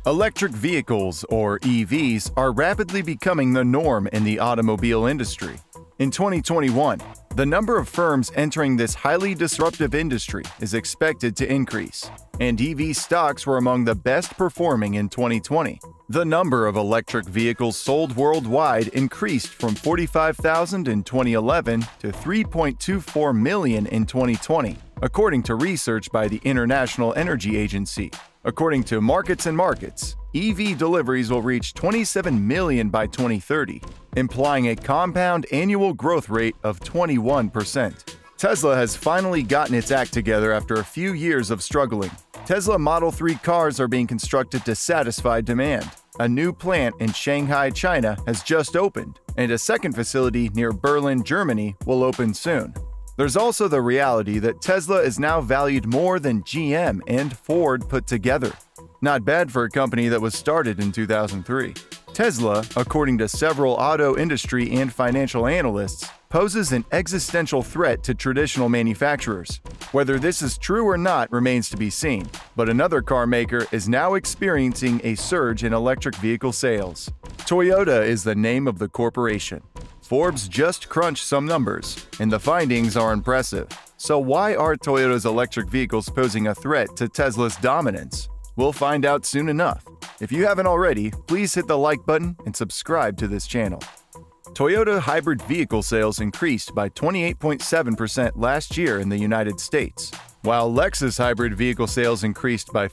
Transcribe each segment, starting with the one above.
Electric vehicles, or EVs, are rapidly becoming the norm in the automobile industry. In 2021, the number of firms entering this highly disruptive industry is expected to increase, and EV stocks were among the best performing in 2020. The number of electric vehicles sold worldwide increased from 45,000 in 2011 to 3.24 million in 2020, according to research by the International Energy Agency. According to Markets and Markets, EV deliveries will reach 27 million by 2030, implying a compound annual growth rate of 21%. Tesla has finally gotten its act together after a few years of struggling. Tesla Model 3 cars are being constructed to satisfy demand. A new plant in Shanghai, China has just opened, and a second facility near Berlin, Germany will open soon. There's also the reality that Tesla is now valued more than GM and Ford put together. Not bad for a company that was started in 2003. Tesla, according to several auto industry and financial analysts, poses an existential threat to traditional manufacturers. Whether this is true or not remains to be seen, but another car maker is now experiencing a surge in electric vehicle sales. Toyota is the name of the corporation. Forbes just crunched some numbers, and the findings are impressive. So why are Toyota's electric vehicles posing a threat to Tesla's dominance? We'll find out soon enough. If you haven't already, please hit the like button and subscribe to this channel. Toyota hybrid vehicle sales increased by 28.7% last year in the United States, while Lexus hybrid vehicle sales increased by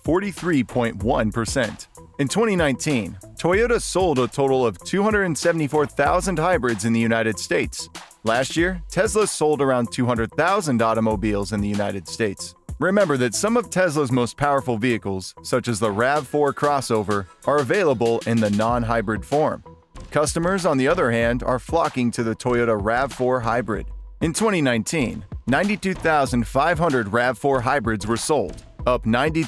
43.1%. In 2019, Toyota sold a total of 274,000 hybrids in the United States. Last year, Tesla sold around 200,000 automobiles in the United States. Remember that some of Tesla's most powerful vehicles, such as the RAV4 crossover, are available in the non-hybrid form. Customers, on the other hand, are flocking to the Toyota RAV4 hybrid. In 2019, 92,500 RAV4 hybrids were sold, up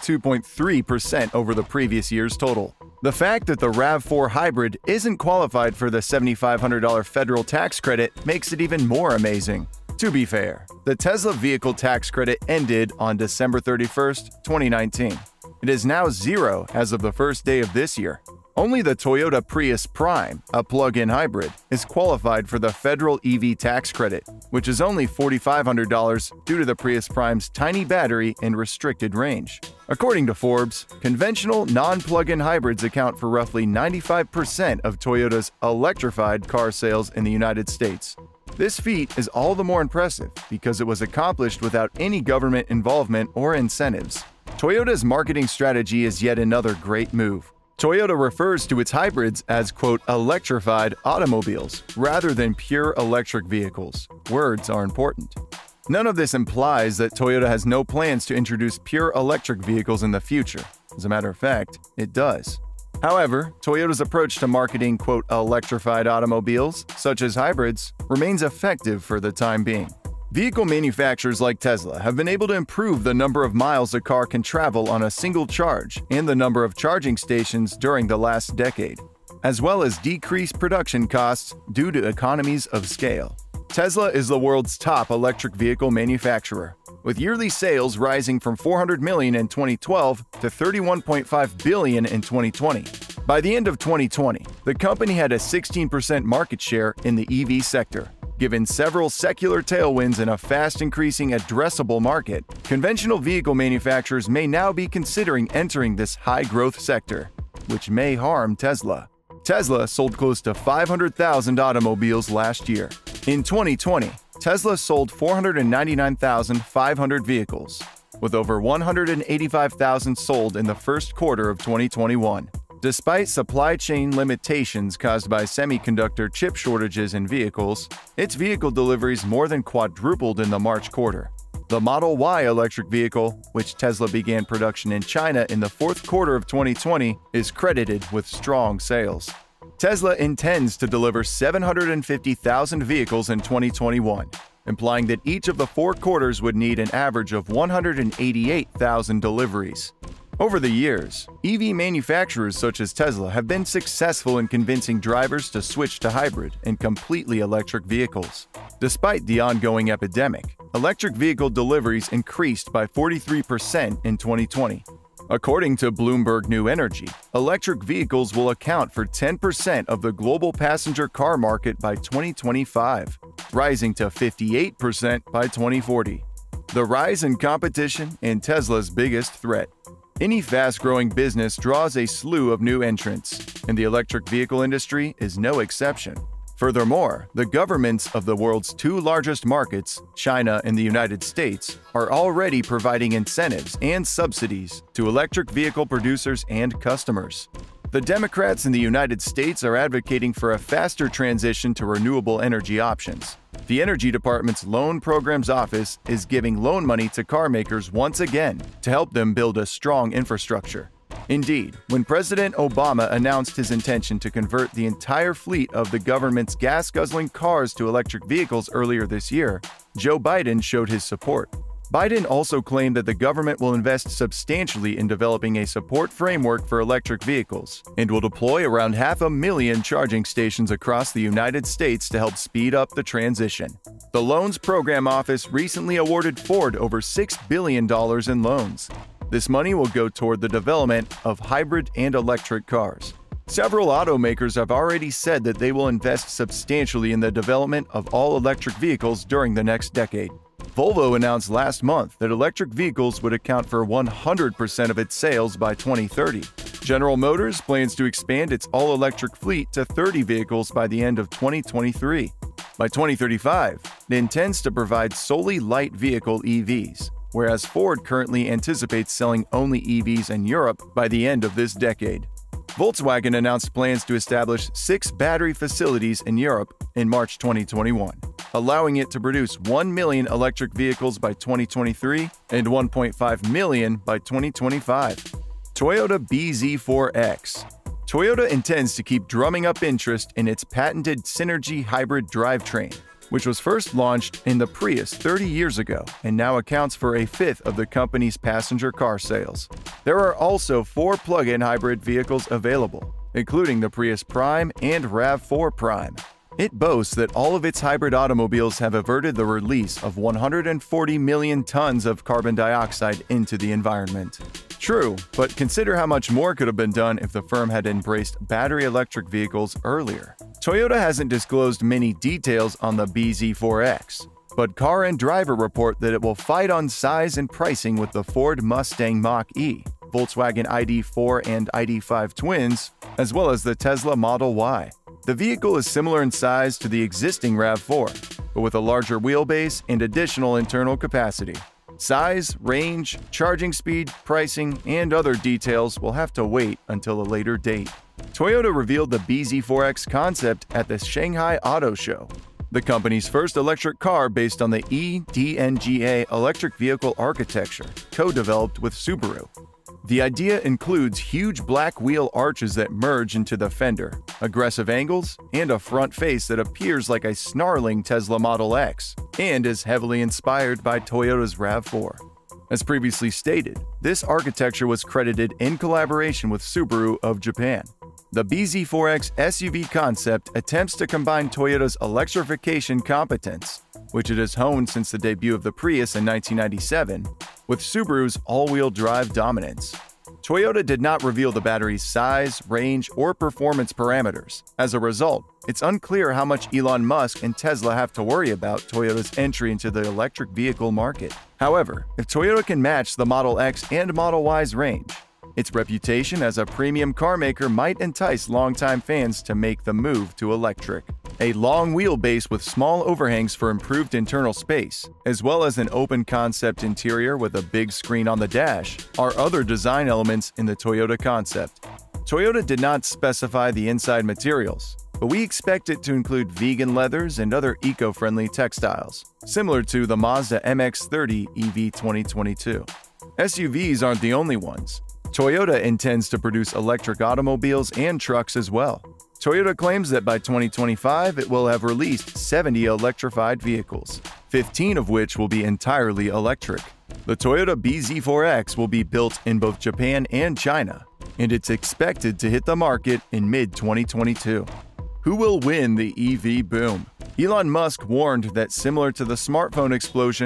92.3% over the previous year's total. The fact that the RAV4 hybrid isn't qualified for the $7,500 federal tax credit makes it even more amazing. To be fair, the Tesla vehicle tax credit ended on December 31, 2019. It is now zero as of the first day of this year. Only the Toyota Prius Prime, a plug-in hybrid, is qualified for the federal EV tax credit, which is only $4,500 due to the Prius Prime's tiny battery and restricted range. According to Forbes, conventional non-plug-in hybrids account for roughly 95% of Toyota's electrified car sales in the United States. This feat is all the more impressive because it was accomplished without any government involvement or incentives. Toyota's marketing strategy is yet another great move. Toyota refers to its hybrids as, quote, electrified automobiles rather than pure electric vehicles. Words are important. None of this implies that Toyota has no plans to introduce pure electric vehicles in the future. As a matter of fact, it does. However, Toyota's approach to marketing, quote, electrified automobiles, such as hybrids, remains effective for the time being. Vehicle manufacturers like Tesla have been able to improve the number of miles a car can travel on a single charge and the number of charging stations during the last decade, as well as decrease production costs due to economies of scale. Tesla is the world's top electric vehicle manufacturer, with yearly sales rising from 400 million in 2012 to 31.5 billion in 2020. By the end of 2020, the company had a 16% market share in the EV sector. Given several secular tailwinds and a fast-increasing addressable market, conventional vehicle manufacturers may now be considering entering this high-growth sector, which may harm Tesla. Tesla sold close to 500,000 automobiles last year. In 2020, Tesla sold 499,500 vehicles, with over 185,000 sold in the first quarter of 2021. Despite supply chain limitations caused by semiconductor chip shortages in vehicles, its vehicle deliveries more than quadrupled in the March quarter. The Model Y electric vehicle, which Tesla began production in China in the fourth quarter of 2020, is credited with strong sales. Tesla intends to deliver 750,000 vehicles in 2021, implying that each of the 4 quarters would need an average of 188,000 deliveries. Over the years, EV manufacturers such as Tesla have been successful in convincing drivers to switch to hybrid and completely electric vehicles. Despite the ongoing epidemic, electric vehicle deliveries increased by 43% in 2020. According to Bloomberg New Energy, electric vehicles will account for 10% of the global passenger car market by 2025, rising to 58% by 2040. The rise in competition and Tesla's biggest threat. Any fast-growing business draws a slew of new entrants, and the electric vehicle industry is no exception. Furthermore, the governments of the world's two largest markets, China and the United States, are already providing incentives and subsidies to electric vehicle producers and customers. The Democrats in the United States are advocating for a faster transition to renewable energy options. The Energy Department's Loan Programs Office is giving loan money to car makers once again to help them build a strong infrastructure. Indeed, when President Obama announced his intention to convert the entire fleet of the government's gas-guzzling cars to electric vehicles earlier this year, Joe Biden showed his support. Biden also claimed that the government will invest substantially in developing a support framework for electric vehicles and will deploy around 500,000 charging stations across the United States to help speed up the transition. The Loans Program Office recently awarded Ford over $6 billion in loans. This money will go toward the development of hybrid and electric cars. Several automakers have already said that they will invest substantially in the development of all-electric vehicles during the next decade. Volvo announced last month that electric vehicles would account for 100% of its sales by 2030. General Motors plans to expand its all-electric fleet to 30 vehicles by the end of 2023. By 2035, it intends to provide solely light vehicle EVs, whereas Ford currently anticipates selling only EVs in Europe by the end of this decade. Volkswagen announced plans to establish 6 battery facilities in Europe in March 2021, allowing it to produce 1 million electric vehicles by 2023 and 1.5 million by 2025. Toyota bZ4X. Toyota intends to keep drumming up interest in its patented Synergy hybrid drivetrain, which was first launched in the Prius 30 years ago and now accounts for a fifth of the company's passenger car sales. There are also 4 plug-in hybrid vehicles available, including the Prius Prime and RAV4 Prime. It boasts that all of its hybrid automobiles have averted the release of 140 million tons of carbon dioxide into the environment. True, but consider how much more could have been done if the firm had embraced battery electric vehicles earlier. Toyota hasn't disclosed many details on the bZ4X, but Car and Driver report that it will fight on size and pricing with the Ford Mustang Mach-E, Volkswagen ID.4 and ID.5 twins, as well as the Tesla Model Y. The vehicle is similar in size to the existing RAV4, but with a larger wheelbase and additional internal capacity. Size, range, charging speed, pricing, and other details will have to wait until a later date. Toyota revealed the bZ4X concept at the Shanghai Auto Show, the company's first electric car based on the eDNGA electric vehicle architecture, co-developed with Subaru. The idea includes huge black wheel arches that merge into the fender, aggressive angles, and a front face that appears like a snarling Tesla Model X, and is heavily inspired by Toyota's RAV4. As previously stated, this architecture was credited in collaboration with Subaru of Japan. The bZ4X SUV concept attempts to combine Toyota's electrification competence, which it has honed since the debut of the Prius in 1997, with Subaru's all-wheel drive dominance. Toyota did not reveal the battery's size, range, or performance parameters. As a result, it's unclear how much Elon Musk and Tesla have to worry about Toyota's entry into the electric vehicle market. However, if Toyota can match the Model X and Model Y's range, its reputation as a premium car maker might entice longtime fans to make the move to electric. A long wheelbase with small overhangs for improved internal space, as well as an open-concept interior with a big screen on the dash, are other design elements in the Toyota concept. Toyota did not specify the inside materials, but we expect it to include vegan leathers and other eco-friendly textiles, similar to the Mazda MX-30 EV 2022. SUVs aren't the only ones. Toyota intends to produce electric automobiles and trucks as well. Toyota claims that by 2025 it will have released 70 electrified vehicles, 15 of which will be entirely electric. The Toyota bZ4X will be built in both Japan and China, and it's expected to hit the market in mid-2022. Who will win the EV boom? Elon Musk warned that similar to the smartphone explosion,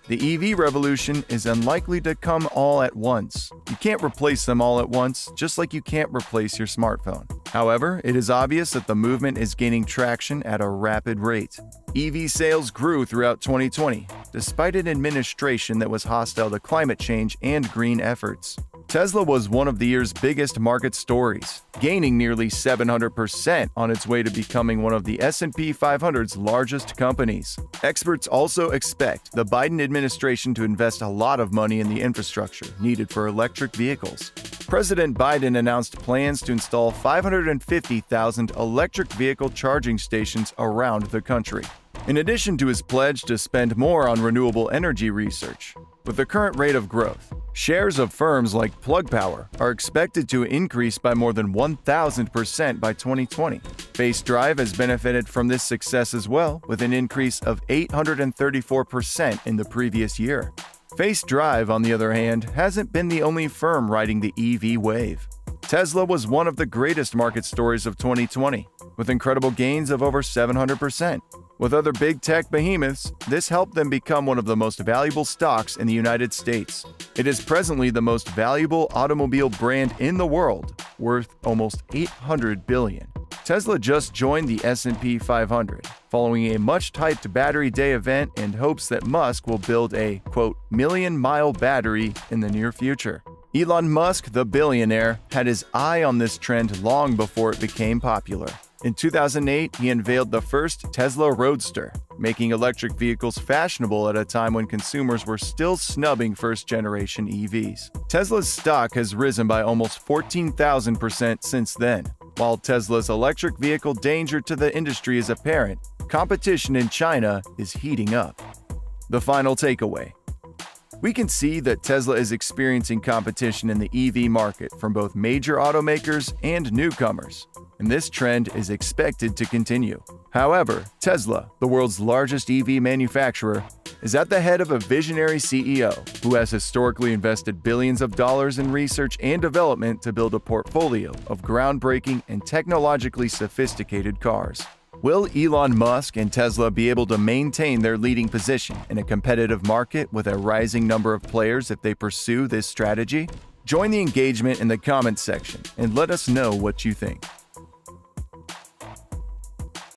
The EV revolution is unlikely to come all at once. You can't replace them all at once, just like you can't replace your smartphone. However, it is obvious that the movement is gaining traction at a rapid rate. EV sales grew throughout 2020, despite an administration that was hostile to climate change and green efforts. Tesla was one of the year's biggest market stories, gaining nearly 700% on its way to becoming one of the S&P 500's largest companies. Experts also expect the Biden administration to invest a lot of money in the infrastructure needed for electric vehicles. President Biden announced plans to install 550,000 electric vehicle charging stations around the country, in addition to his pledge to spend more on renewable energy research. With the current rate of growth, shares of firms like Plug Power are expected to increase by more than 1,000% by 2020. Face Drive has benefited from this success as well, with an increase of 834% in the previous year. Face Drive, on the other hand, hasn't been the only firm riding the EV wave. Tesla was one of the greatest market stories of 2020, with incredible gains of over 700%. With other big tech behemoths, this helped them become one of the most valuable stocks in the United States. It is presently the most valuable automobile brand in the world, worth almost $800 billion. Tesla just joined the S&P 500, following a much-hyped Battery Day event and hopes that Musk will build a, quote, million-mile battery in the near future. Elon Musk, the billionaire, had his eye on this trend long before it became popular. In 2008, he unveiled the first Tesla Roadster, making electric vehicles fashionable at a time when consumers were still snubbing first-generation EVs. Tesla's stock has risen by almost 14,000% since then. While Tesla's electric vehicle danger to the industry is apparent, competition in China is heating up. The final takeaway. We can see that Tesla is experiencing competition in the EV market from both major automakers and newcomers, and this trend is expected to continue. However, Tesla, the world's largest EV manufacturer, is at the head of a visionary CEO who has historically invested billions of dollars in research and development to build a portfolio of groundbreaking and technologically sophisticated cars. Will Elon Musk and Tesla be able to maintain their leading position in a competitive market with a rising number of players if they pursue this strategy? Join the engagement in the comments section and let us know what you think.